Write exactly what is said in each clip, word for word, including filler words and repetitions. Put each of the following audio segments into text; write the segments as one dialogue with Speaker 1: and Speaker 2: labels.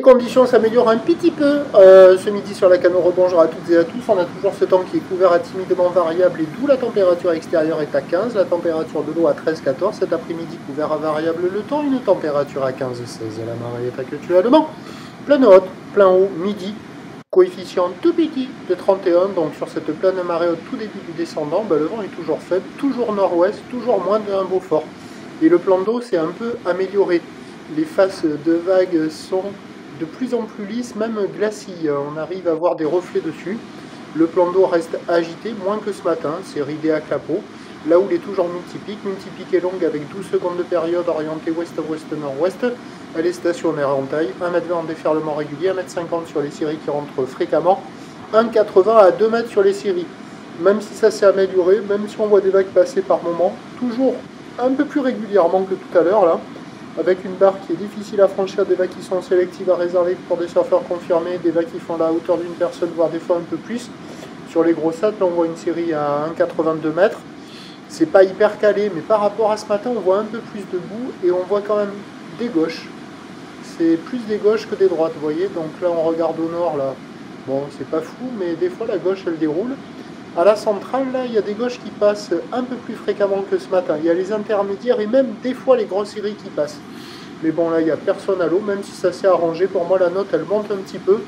Speaker 1: conditions s'améliorent un petit peu euh, ce midi sur la Cano. Rebonjour à toutes et à tous. On a toujours ce temps qui est couvert à timidement variable et d'où la température extérieure est à quinze, la température de l'eau à treize quatorze. Cet après-midi couvert à variable le temps, une température à quinze seize. La marée est actuellement pleine haute, plein haut, midi. Coefficient tout petit de trente et un, donc sur cette pleine marée au tout début du descendant, ben, le vent est toujours faible, toujours nord-ouest, toujours moins d'un Beaufort. Et le plan d'eau s'est un peu amélioré. Les faces de vagues sont de plus en plus lisses, même glacées. On arrive à voir des reflets dessus. Le plan d'eau reste agité, moins que ce matin, c'est ridé à clapot. Là où il est toujours multipique, multipique et longue avec douze secondes de période orientée ouest-ouest-nord-ouest. Elle est stationnaire en taille, un mètre vingt en déferlement régulier, un mètre cinquante sur les séries qui rentrent fréquemment, un mètre quatre-vingts à deux mètres sur les séries. Même si ça s'est amélioré, même si on voit des vagues passer par moment, toujours un peu plus régulièrement que tout à l'heure là, avec une barre qui est difficile à franchir, des vagues qui sont sélectives à réserver pour des surfeurs confirmés, des vagues qui font la hauteur d'une personne, voire des fois un peu plus. Sur les gros sats, là on voit une série à un mètre quatre-vingt-deux mètres. C'est pas hyper calé, mais par rapport à ce matin, on voit un peu plus de boue et on voit quand même des gauches. C'est plus des gauches que des droites, vous voyez. Donc là, on regarde au nord, là. Bon, c'est pas fou, mais des fois, la gauche, elle déroule. À la centrale, là, il y a des gauches qui passent un peu plus fréquemment que ce matin. Il y a les intermédiaires et même des fois les grosses séries qui passent. Mais bon, là, il n'y a personne à l'eau, même si ça s'est arrangé. Pour moi, la note, elle monte un petit peu.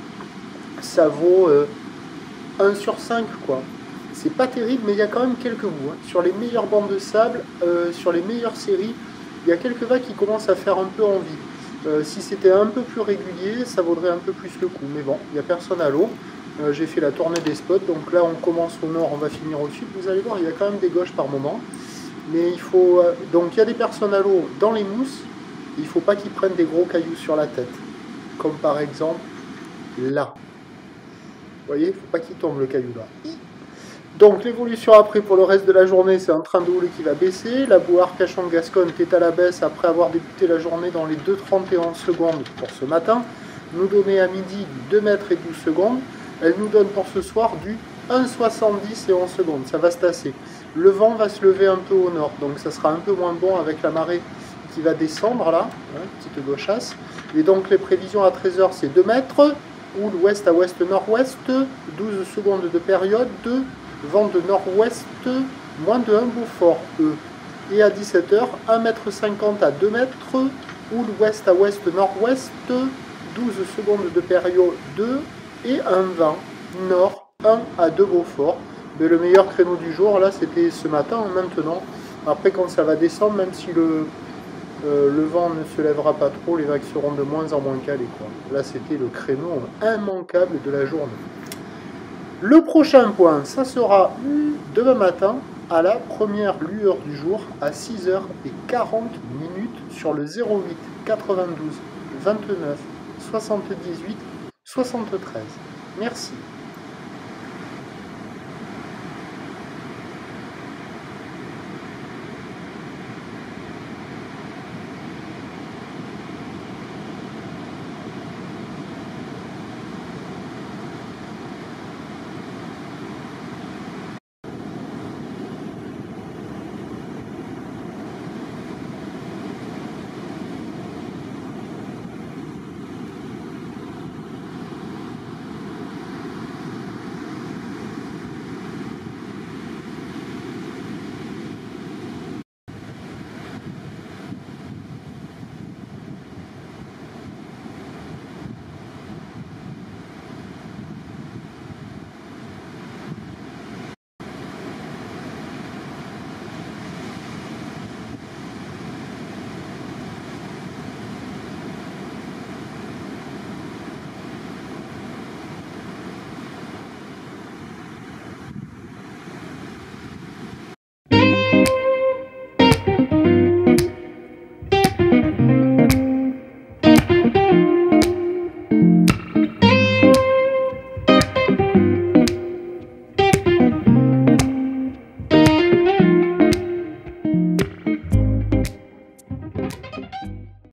Speaker 1: Ça vaut euh, un sur cinq, quoi. C'est pas terrible, mais il y a quand même quelques bouts. Hein. Sur les meilleures bandes de sable, euh, sur les meilleures séries, il y a quelques vagues qui commencent à faire un peu envie. Euh, si c'était un peu plus régulier, ça vaudrait un peu plus le coup. Mais bon, il n'y a personne à l'eau. Euh, J'ai fait la tournée des spots. Donc là, on commence au nord, on va finir au sud. Vous allez voir, il y a quand même des gauches par moment. Mais il faut... Euh, donc il y a des personnes à l'eau dans les mousses. Il ne faut pas qu'ils prennent des gros cailloux sur la tête. Comme par exemple là. Vous voyez, il ne faut pas qu'il tombe le caillou là. Donc l'évolution après pour le reste de la journée, c'est un train de houle qui va baisser. La boue Arcachon-Gascogne qui est à la baisse après avoir débuté la journée dans les deux trente et onze secondes pour ce matin. Nous donnait à midi du deux mètres et douze secondes. Elle nous donne pour ce soir du un soixante-dix et onze secondes. Ça va se tasser. Le vent va se lever un peu au nord, donc ça sera un peu moins bon avec la marée qui va descendre là, hein, petite gauchasse. Et donc les prévisions à treize heures, c'est deux mètres. Houle ouest à ouest-nord-ouest, douze secondes de période, vent de nord-ouest, moins de un Beaufort, E. Et à dix-sept heures, un mètre cinquante à deux mètres, houle ouest à ouest-nord-ouest, douze secondes de période, deux, et un vent nord, un à deux Beaufort. Mais le meilleur créneau du jour, là, c'était ce matin, maintenant. Après, quand ça va descendre, même si le, euh, le vent ne se lèvera pas trop, les vagues seront de moins en moins calées, quoi. Là, c'était le créneau immanquable de la journée. Le prochain point, ça sera demain matin à la première lueur du jour à six heures quarante minutes sur le zéro huit quatre-vingt-douze vingt-neuf soixante-dix-huit soixante-treize. Merci.